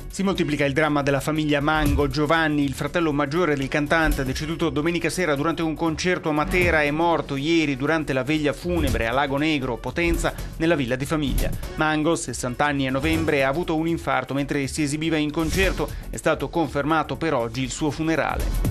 Si moltiplica il dramma della famiglia Mango. Giovanni, il fratello maggiore del cantante, deceduto domenica sera durante un concerto a Matera, è morto ieri durante la veglia funebre a Lago Negro, Potenza, nella villa di famiglia. Mango, 60 anni a novembre, ha avuto un infarto mentre si esibiva in concerto. È stato confermato per oggi il suo funerale.